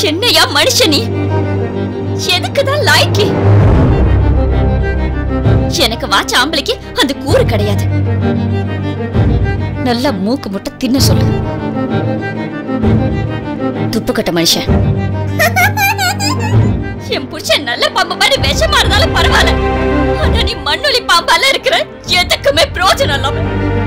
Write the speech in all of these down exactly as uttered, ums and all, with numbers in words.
என்னையா மனுஷனி? எதுக்குதான் லாய்க்கு? எனக்கு வாச்ச ஆம்பளைக்கு அந்த கூறு கிடையாது. நல்லா மூக்கு முட்டை தின்ன சொல்லு. துப்புக்கட்ட மனுஷன். என் புருஷன் நல்ல பாம்பு மாதிரி விஷமா இருந்தாலும் பரவாயில்ல. ஆனா நீ மண்ணுளி பாம்பால இருக்கிற, எதுக்குமே பிரயோஜனம் இல்லாம.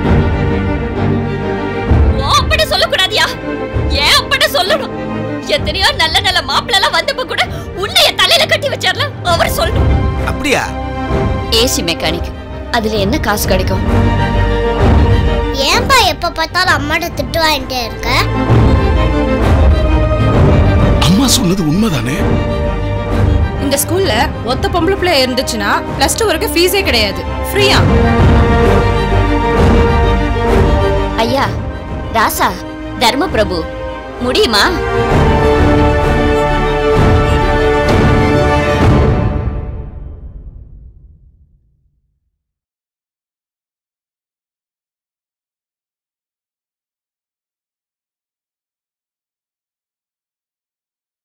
அப்படி சொல்லக்கூடாதியா? ஏன் அப்படி சொல்லணும்? எத்தனையோ நல்ல நல்ல மாப்பிள்ள எல்லாம் வந்தப்ப கூட உன்னைய தலையில கட்டி வச்சார்ல, அவர் சொல்லணும். அப்படியா? ஏசி மெக்கானிக், அதுல என்ன காசு கிடைக்கும்? ஏன்பா எப்ப பார்த்தாலும் அம்மாட்ட திட்டு வாங்கிட்டே இருக்க? அம்மா சொன்னது உண்மைதானே? இந்த ஸ்கூல்ல ஒத்த பொம்பளை பிள்ளை இருந்துச்சுன்னா பிளஸ் டூ வரைக்கும் ஃபீஸே கிடையாது, ஃப்ரீயா. ஐயா ராசா, தர்ம பிரபு, முடியுமா?